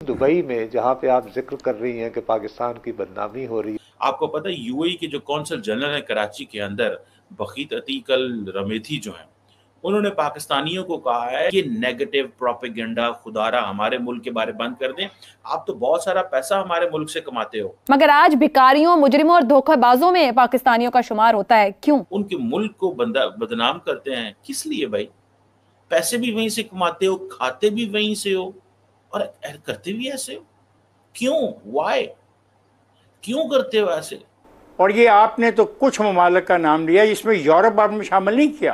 Dubai में जहाँ पे आप जिक्र कर रही हैं कि पाकिस्तान की बदनामी हो रही है। आपको पता है यूएई के जो कौंसल जनरल है कराची के अंदर, बखीत अतीक अल रमेथी जो हैं, उन्होंने पाकिस्तानियों को कहा है कि नेगेटिव प्रोपेगेंडा खुदारा हमारे मुल्क के बारे में बंद कर दें। आप तो बहुत सारा पैसा हमारे मुल्क से कमाते हो, मगर आज भिखारियों, मुजरिमों और धोखेबाजों में पाकिस्तानियों का शुमार होता है। क्यों? उनके मुल्क को बदनाम करते हैं। किस लिए भाई? पैसे भी वहीं से कमाते हो, खाते भी वहीं से हो और करते भी ऐसे हो। क्यों? वाई? क्यों करते हो ऐसे? और ये आपने तो कुछ ममालिक का नाम लिया जिसमें यूरोप आपने शामिल नहीं किया।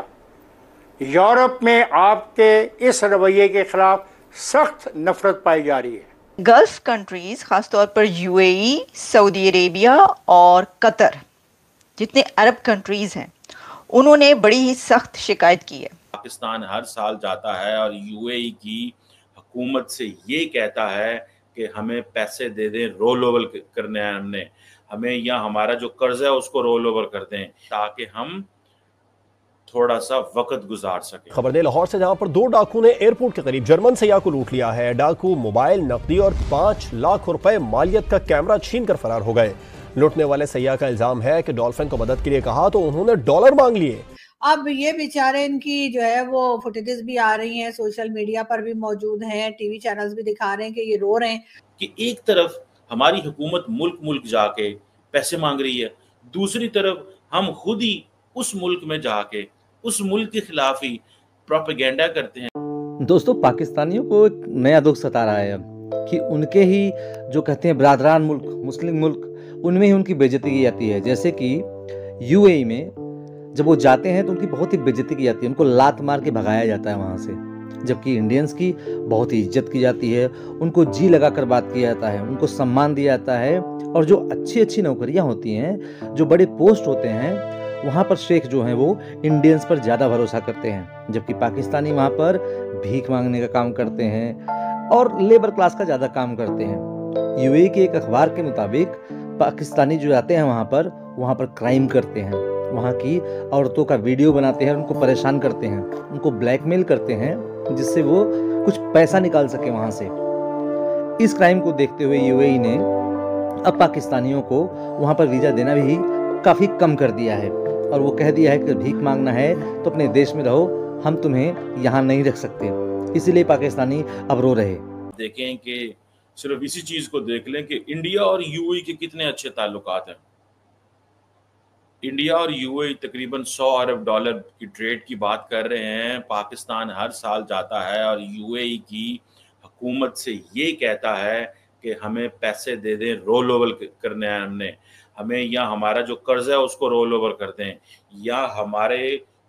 यूरोप में आपके इस रवैये के खिलाफ सख्त नफरत पाई जा रही है। गल्फ कंट्रीज, खासतौर पर यूएई, सऊदी अरेबिया और कतर, जितने अरब कंट्रीज हैं, उन्होंने बड़ी ही सख्त शिकायत की है। पाकिस्तान हर साल जाता है और यूएई की हुकूमत से ये कहता है कि हमें पैसे दे दें, रोल ओवर करने हैं हमें या हमारा जो कर्ज है उसको रोल ओवर कर दें ताकि हम थोड़ा सा वक्त गुजार सके। खबर दे लाहौर से, जहां पर 2 डाकू ने एयरपोर्ट के करीब जर्मन सैयाह को लूट लिया है। डाकू मोबाइल, नकदी और 5 लाख रुपए मालियत का कैमरा छीन कर फरार हो गए। लूटने वाले सैयाह का इल्जाम है कि डॉल्फिन को मदद के लिए कहा तो उन्होंने डॉलर मांग लिए। अब ये बेचारे, इनकी जो है वो फुटेजेस भी आ रही हैं, सोशल मीडिया पर भी मौजूद हैं, टीवी चैनल्स भी दिखा रहे हैं कि ये रो रहे हैं कि एक तरफ हमारी हुकूमत मुल्क मुल्क जाके पैसे मांग रही है, दूसरी तरफ हम खुद ही उस मुल्क में जाके उस मुल्क के खिलाफ ही प्रोपेगेंडा करते हैं। दोस्तों, पाकिस्तानियों को एक नया दुख सता रहा है अब कि उनके ही जो कहते हैं बरादरान मुल्क, मुस्लिम मुल्क, उनमें ही उनकी बेइज्जती की जाती है। जैसे कि यूएई में जब वो जाते हैं तो उनकी बहुत ही बेइज्जती की जाती है, उनको लात मार के भगाया जाता है वहाँ से, जबकि इंडियंस की बहुत ही इज्जत की जाती है, उनको जी लगाकर बात किया जाता है, उनको सम्मान दिया जाता है। और जो अच्छी अच्छी नौकरियाँ होती हैं, जो बड़े पोस्ट होते हैं, वहाँ पर शेख जो हैं वो इंडियंस पर ज़्यादा भरोसा करते हैं, जबकि पाकिस्तानी वहाँ पर भीख मांगने का काम करते हैं और लेबर क्लास का ज़्यादा काम करते हैं। यूएई के एक अखबार के मुताबिक पाकिस्तानी जो जाते हैं वहाँ पर क्राइम करते हैं, वहाँ की औरतों का वीडियो बनाते हैं, उनको परेशान करते हैं, उनको ब्लैकमेल करते हैं जिससे वो कुछ पैसा निकाल सके वहाँ से। इस क्राइम को देखते हुए यूएई ने अब पाकिस्तानियों को वहाँ पर वीज़ा देना भी काफ़ी कम कर दिया है और वो कह दिया है कि भीख मांगना है तो अपने देश में रहो, हम तुम्हें यहाँ नहीं रख सकते। इसीलिए पाकिस्तानी अब रो रहे। देखें कि सिर्फ इसी चीज को देख लें कि इंडिया और यूएई के कितने अच्छे ताल्लुकात हैं। इंडिया और यूएई तकरीबन 100 अरब डॉलर की ट्रेड की बात कर रहे हैं। पाकिस्तान हर साल जाता है और यूएई की हुकूमत से ये कहता है कि हमें पैसे दे दें, रोल ओवर करने हैं हमें या हमारा जो कर्ज है उसको रोल ओवर कर दें या हमारे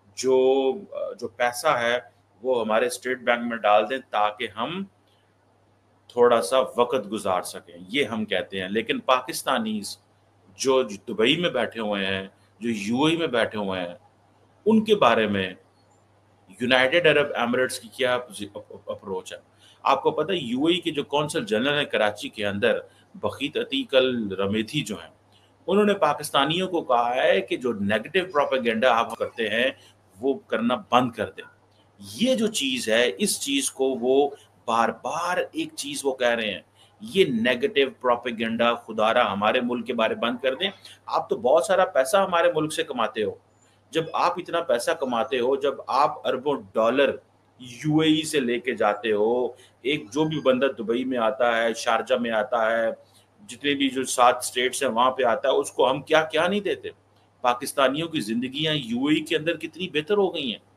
जो पैसा है वो हमारे स्टेट बैंक में डाल दें ताकि हम थोड़ा सा वक्त गुजार सकें, ये हम कहते हैं। लेकिन पाकिस्तानीज जो दुबई में बैठे हुए हैं, जो यूएई में बैठे हुए हैं, उनके बारे में यूनाइटेड अरब एमिरेट्स की क्या अप्रोच है? आपको पता है यूएई के जो कौंसल जनरल है कराची के अंदर, बखीत अतीक अल रमेथी जो हैं, उन्होंने पाकिस्तानियों को कहा है कि जो नेगेटिव प्रोपेगेंडा आप करते हैं वो करना बंद कर दें। ये जो चीज़ है, इस चीज़ को वो बार बार एक चीज़ वो कह रहे हैं, ये नेगेटिव प्रोपेगेंडा खुदारा हमारे मुल्क के बारे बंद कर दें। आप तो बहुत सारा पैसा हमारे मुल्क से कमाते हो। जब आप इतना पैसा कमाते हो, जब आप अरबों डॉलर यूएई से लेके जाते हो, एक जो भी बंदा दुबई में आता है, शारजा में आता है, जितने भी जो 7 स्टेट्स हैं वहाँ पे आता है, उसको हम क्या क्या नहीं देते। पाकिस्तानियों की जिंदगियां यूएई के अंदर कितनी बेहतर हो गई हैं।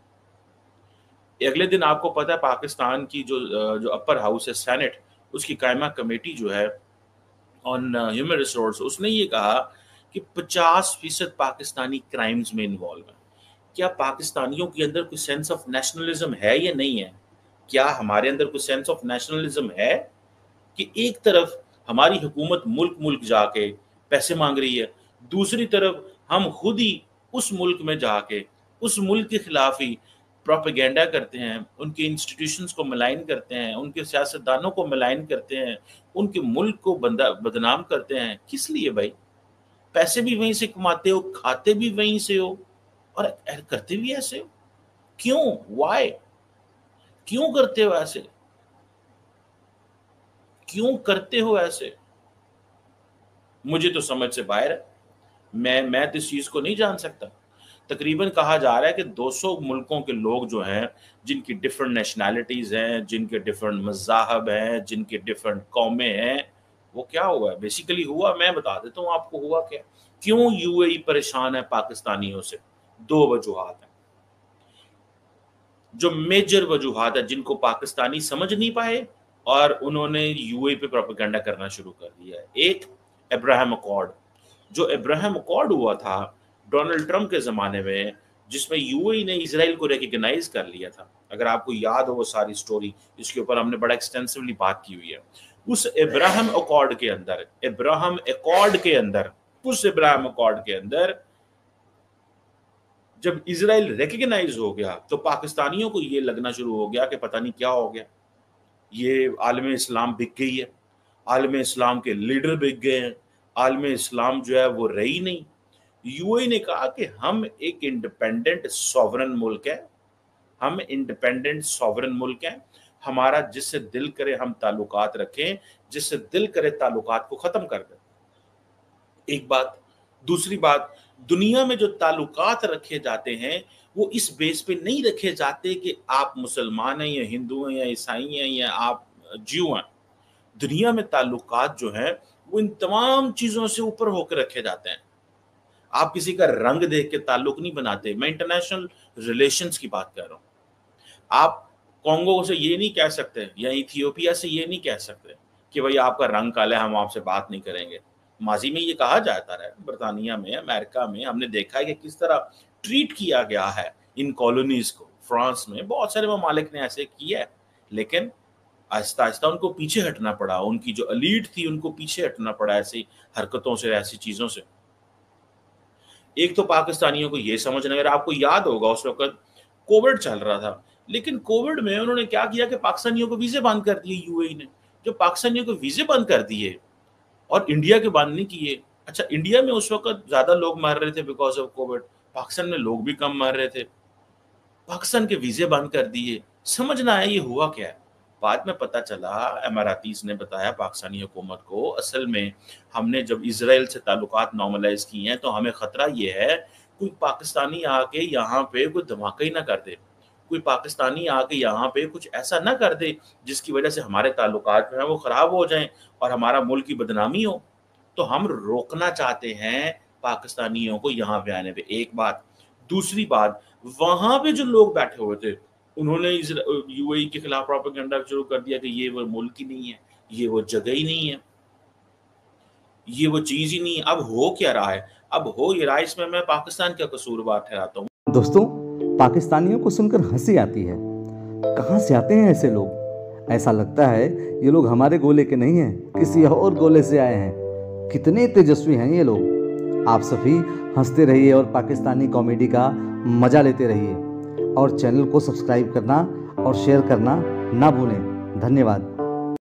अगले दिन आपको पता है पाकिस्तान की जो अपर हाउस है सेनेट, उसकी कायमा कमेटी जो है ऑन ह्यूमन रिसोर्स, उसने ये कहा कि 50% पाकिस्तानी क्राइम्स में इन्वॉल्व है। क्या पाकिस्तानियों के अंदर कोई सेंस ऑफ नेशनलिज्म है या नहीं है? क्या हमारे अंदर कोई सेंस ऑफ नेशनलिज्म है कि एक तरफ हमारी हुकूमत मुल्क मुल्क जाके पैसे मांग रही है, दूसरी तरफ हम खुद ही उस मुल्क में जाके उस मुल्क के खिलाफ ही प्रोपेगेंडा करते हैं, उनके इंस्टीट्यूशंस को मलाइन करते हैं, उनके सियासतदानों को मलाइन करते हैं, उनके मुल्क को बदनाम करते हैं। किस लिए भाई? पैसे भी वहीं से कमाते हो, खाते भी वहीं से हो और करते भी ऐसे हो। क्यों? वाई? क्यों करते हो ऐसे? क्यों करते हो ऐसे? मुझे तो समझ से बाहर है। मैं तो इस चीज को नहीं जान सकता। तकरीबन कहा जा रहा है कि 200 मुल्कों के लोग जो हैं, जिनकी डिफरेंट नेशनैलिटीज हैं, जिनके डिफरेंट मज़ाहब हैं, जिनके डिफरेंट कौमें हैं, वो क्या हुआ? बेसिकली हुआ, मैं बता देता हूँ आपको हुआ क्या। क्यों यूएई परेशान है पाकिस्तानियों से? 2 वजूहात हैं, जो मेजर वजूहात है, जिनको पाकिस्तानी समझ नहीं पाए और उन्होंने यूएई पे प्रोपेगेंडा करना शुरू कर दिया है। एक, अब्राहम अकॉर्ड। जो अब्राहम अकॉर्ड हुआ था डोनाल्ड ट्रंप के ज़माने में, जिसमें यूएई ने इजराइल को रिकग्नाइज कर लिया था। अगर आपको याद हो वो सारी स्टोरी, इसके ऊपर हमने बड़ा एक्सटेंसिवली बात की हुई है। उस अब्राहम अकॉर्ड के अंदर जब इजराइल रिकग्नाइज हो गया तो पाकिस्तानियों को ये लगना शुरू हो गया कि पता नहीं क्या हो गया, ये आलम इस्लाम बिक गई है, आलम इस्लाम के लीडर बिक गए हैं, आलम इस्लाम जो है वो रही नहीं। यूएई ने कहा कि हम एक इंडिपेंडेंट सॉवरन मुल्क हैं, हमारा जिससे दिल करे हम ताल्लुकात रखें, जिससे दिल करे ताल्लुकात को खत्म कर दें। एक बात। दूसरी बात, दुनिया में जो ताल्लुकात रखे जाते हैं वो इस बेस पे नहीं रखे जाते कि आप मुसलमान हैं या हिंदू हैं या ईसाई हैं या आप ज्यू हैं। दुनिया में ताल्लुकात जो हैं वो इन तमाम चीजों से ऊपर होकर रखे जाते हैं। आप किसी का रंग देख के ताल्लुक नहीं बनाते। मैं इंटरनेशनल रिलेशंस की बात कर रहा हूँ। आप कॉन्गो से ये नहीं कह सकते या इथियोपिया से ये नहीं कह सकते कि भाई आपका रंग काला है, हम आपसे बात नहीं करेंगे। माजी में ये कहा जाता है, बरतानिया में, अमेरिका में हमने देखा है कि किस तरह ट्रीट किया गया है इन कॉलोनीज को। फ्रांस में बहुत सारे ममालिक ने ऐसे किया है, लेकिन आहिस्ता आहिस्ता उनको पीछे हटना पड़ा। उनकी जो एलीट थी उनको पीछे हटना पड़ा ऐसी हरकतों से, ऐसी चीजों से। एक तो पाकिस्तानियों को ये समझना, अगर आपको याद होगा उस वक्त कोविड चल रहा था, लेकिन कोविड में उन्होंने क्या किया कि पाकिस्तानियों को वीजे बंद कर दिए। यूएई ने जो पाकिस्तानियों को वीजे बंद कर दिए और इंडिया के बंद नहीं किए। अच्छा, इंडिया में उस वक्त ज्यादा लोग मर रहे थे बिकॉज ऑफ कोविड, पाकिस्तान में लोग भी कम मर रहे थे, पाकिस्तान के वीजे बंद कर दिए। समझना है ये हुआ क्या है। बाद में पता चला, अमारातीस ने बताया पाकिस्तानी हुकूमत को, असल में हमने जब इजराइल से ताल्लुकात नॉर्मलाइज किए हैं तो हमें खतरा ये है कोई पाकिस्तानी आके यहाँ पे कोई धमाका ही ना कर दे, कोई पाकिस्तानी आके यहाँ पे कुछ ऐसा ना कर दे जिसकी वजह से हमारे ताल्लुकात जो है वो खराब हो जाएं और हमारा मुल्क की बदनामी हो। तो हम रोकना चाहते हैं पाकिस्तानियों को यहाँ पे आने पे। एक बात। दूसरी बात, वहां पे जो लोग बैठे हुए थे उन्होंने यूएई के खिलाफ प्रोपेगेंडा शुरू कर दिया कि ये वो मुल्क ही नहीं है, ये वो जगह ही नहीं है, ये वो चीज ही नहीं है। अब हो क्या रहा है? अब हो ये रहा है, इसमें मैं पाकिस्तान का कसूरवार ठहराता हूँ। दोस्तों, पाकिस्तानियों को सुनकर हंसी आती है। कहाँ से आते हैं ऐसे लोग? ऐसा लगता है ये लोग हमारे गोले के नहीं हैं, किसी और गोले से आए हैं। कितने तेजस्वी हैं ये लोग। आप सभी हंसते रहिए और पाकिस्तानी कॉमेडी का मजा लेते रहिए और चैनल को सब्सक्राइब करना और शेयर करना ना भूलें। धन्यवाद।